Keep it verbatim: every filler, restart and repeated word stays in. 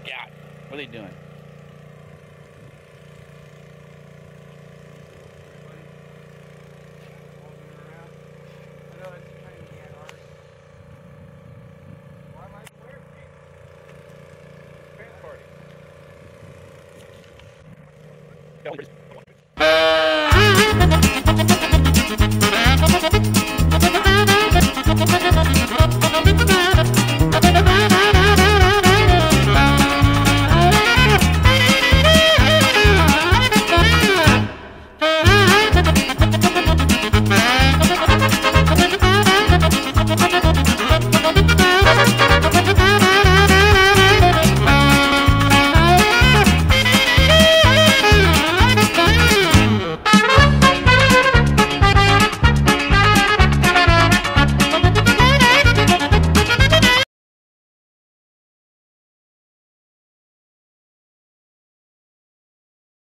Scout. What are they doing? Why am I even wearing pants? It's a pants party. Don't